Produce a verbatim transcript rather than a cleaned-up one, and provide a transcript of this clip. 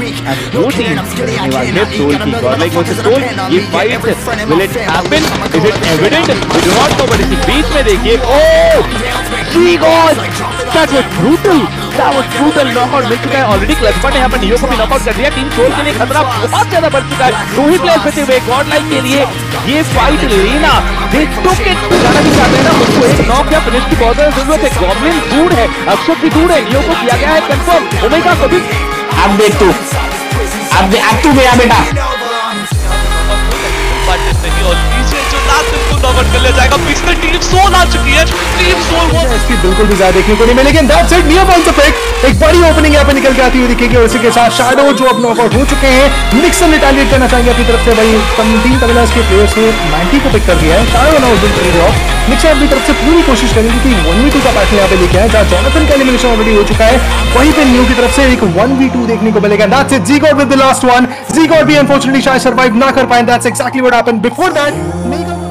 and both teams Neva's told कि Godlike versus Soul, ये fight will it happen? Is it evident? We do not know, but इसी बीच में देखिए, oh, three goals! That was brutal. That was brutal. Knockout मिल चुका है already. क्लचबट ने यहाँ पर नियो को भी नॉकआउट कर दिया. टीम सोल के लिए खतरा बहुत ज्यादा बढ़ चुका है. दो ही प्लेयर्स बचे हुए गॉडलाइक के लिए ये फाइट लेना. They took it. जाना भी चाहते हैं ना, उनको एक नॉक या फिनिश की बहुत ज्यादा जरूरत है. गॉब्लिन दूर है, अक्षत भी दूर है. नियो को किया गया है कंफर्म. ओमेगा को भी अब देख तू, अब दे, अब तू गया बेटा. कर ले जाएगा. पिछले टीम सोल आ चुकी है. टीम सोल वो इसकी बिल्कुल भी ज्यादा देखने को नहीं मिलेगी. That's it. Neo bounce pick. एक बड़ी ओपनिंग यहाँ पे निकल के आती हुई दिखेगी और इसी के साथ शैडो जो अब नॉकआउट हो चुके हैं. निक्सन रिटालिएट करना चाहेंगे अपनी तरफ से. भाई तीन तगलास के प्लेयर्स ने नाइंटी को पिक कर दिया है. Shadow now will play off. Nixon अपनी तरफ से पूरी कोशिश करेंगे कि वन वी टू का पैटर्न यहाँ पे लेके आए, जहाँ जॉनथन का एलिमिनेशन ऑलरेडी हो चुका है. वहीं पे नियो की तरफ से एक वन वी टू देखने को मिलेगा. That's it. Zeegod with the last one. Zeegod भी अनफॉर्चुनेटली शायद सर्वाइव ना कर पाए. That's exactly what happened. Before that